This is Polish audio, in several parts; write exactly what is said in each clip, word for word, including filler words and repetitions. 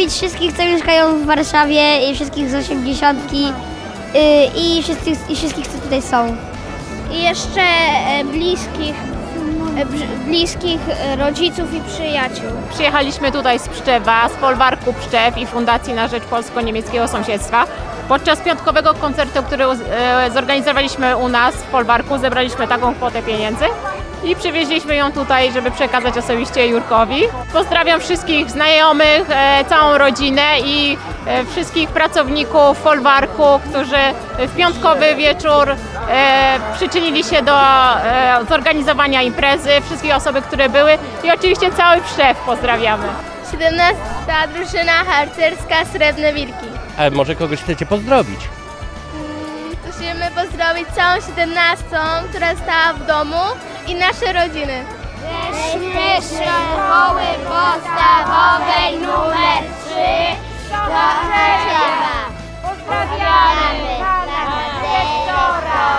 pozdrowić wszystkich, co mieszkają w Warszawie i wszystkich z osiemdziesiątki i wszystkich, i wszystkich, co tutaj są. I jeszcze bliskich, bliskich rodziców i przyjaciół. Przyjechaliśmy tutaj z Pszczewa, z Folwarku Pszczew i Fundacji na Rzecz Polsko-Niemieckiego Sąsiedztwa. Podczas piątkowego koncertu, który zorganizowaliśmy u nas w Folwarku, zebraliśmy taką kwotę pieniędzy i przywieźliśmy ją tutaj, żeby przekazać osobiście Jurkowi. Pozdrawiam wszystkich znajomych, całą rodzinę i wszystkich pracowników Folwarku, którzy w piątkowy wieczór przyczynili się do zorganizowania imprezy, wszystkie osoby, które były i oczywiście cały Pszczew pozdrawiamy. siedemnasta drużyna harcerska Srebrne Wilki. Ale może kogoś chcecie pozdrowić? Musimy pozdrowić całą siedemnastą, która stała w domu i nasze rodziny. Jesteśmy szkoły podstawowej numer trzy do Czechowa. Pozdrawiamy pana dyrektora,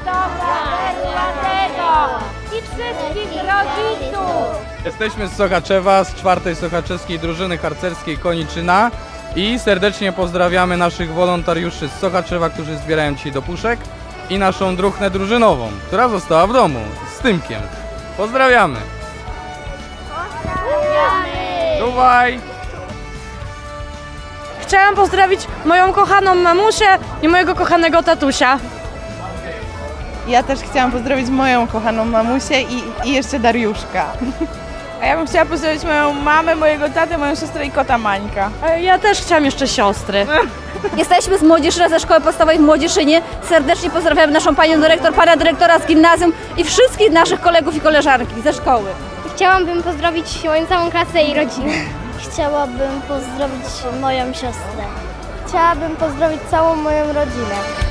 i wszystkich rodziców. Jesteśmy z Sochaczewa, z czwartej sochaczeskiej drużyny harcerskiej Koniczyna i serdecznie pozdrawiamy naszych wolontariuszy z Sochaczewa, którzy zbierają dzisiaj do puszek i naszą druhnę drużynową, która została w domu z Tymkiem. Pozdrawiamy! Pozdrawiamy! Czuwaj! Chciałam pozdrowić moją kochaną mamusię i mojego kochanego tatusia. Ja też chciałam pozdrowić moją kochaną mamusię i, i jeszcze Dariuszka. A ja bym chciała pozdrowić moją mamę, mojego tatę, moją siostrę i kota Mańka. A ja też chciałam jeszcze siostry. Jesteśmy z Młodzieżyna ze Szkoły Podstawowej w Młodzieżynie. Serdecznie pozdrawiam naszą panią dyrektor, pana dyrektora z gimnazjum i wszystkich naszych kolegów i koleżanki ze szkoły. Chciałabym pozdrowić moją całą klasę i rodzinę. Chciałabym pozdrowić moją siostrę. Chciałabym pozdrowić całą moją rodzinę.